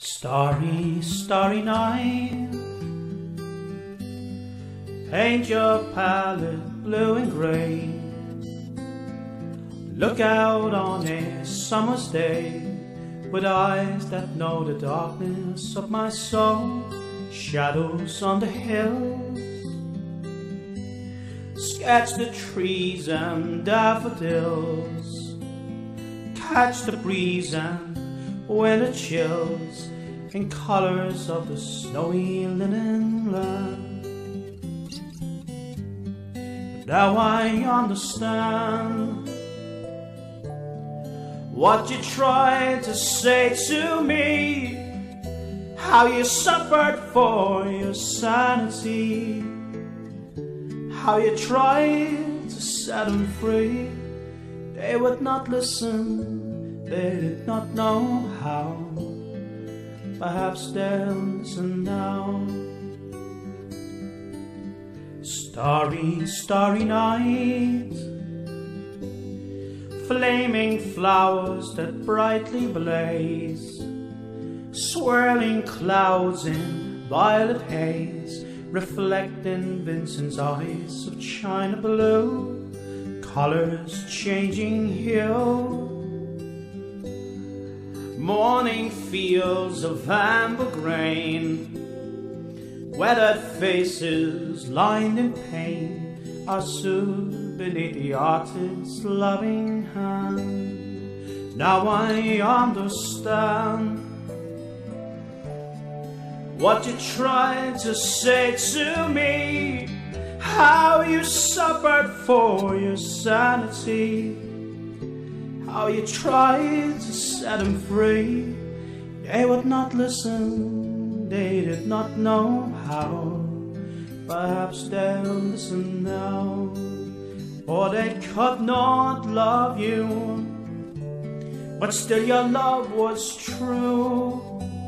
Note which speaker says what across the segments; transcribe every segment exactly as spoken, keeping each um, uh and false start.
Speaker 1: Starry, starry night, paint your palette blue and grey. Look out on a summer's day with eyes that know the darkness of my soul. Shadows on the hills, sketch the trees and daffodils, catch the breeze and winter chills in colors of the snowy linen land. But now I understand what you tried to say to me, how you suffered for your sanity, how you tried to set them free. They would not listen, they did not know how. Perhaps they'll listen now. Starry, starry night, flaming flowers that brightly blaze, swirling clouds in violet haze, reflecting Vincent's eyes of china blue, colors changing hue. Morning fields of amber grain, weathered faces lined in pain are soothed beneath the artist's loving hand. Now I understand what you tried to say to me, how you suffered for your sanity, how you tried to set them free. They would not listen, they did not know how. Perhaps they'll listen now. Or they could not love you, but still your love was true.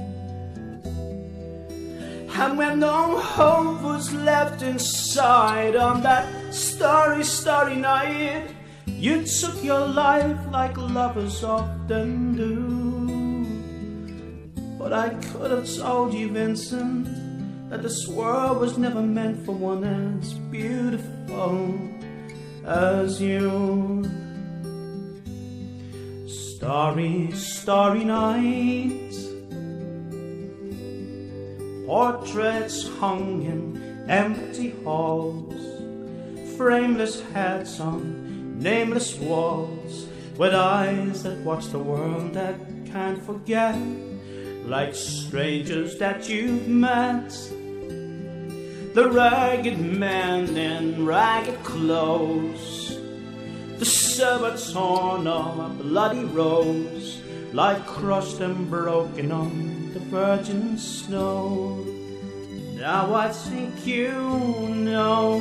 Speaker 1: And when no hope was left inside on that starry, starry night, you took your life like lovers often do. But I could have told you, Vincent, that this world was never meant for one as beautiful as you. Starry, starry night, portraits hung in empty halls, frameless heads on nameless walls, with eyes that watch the world that can't forget, like strangers that you've met. The ragged men in ragged clothes, the silver torn on a bloody rose, like crushed and broken on the virgin snow. Now I think you know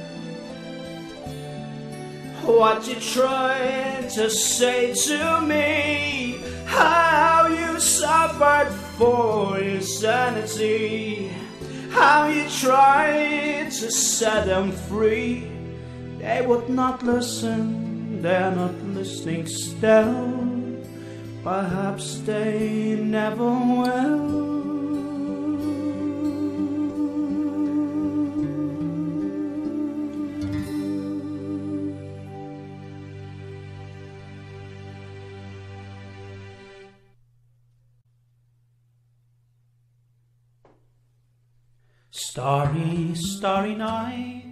Speaker 1: what you tried to say to me, how you suffered for your sanity, how you tried to set them free. They would not listen, they're not listening still. Perhaps they never will. Starry, starry night,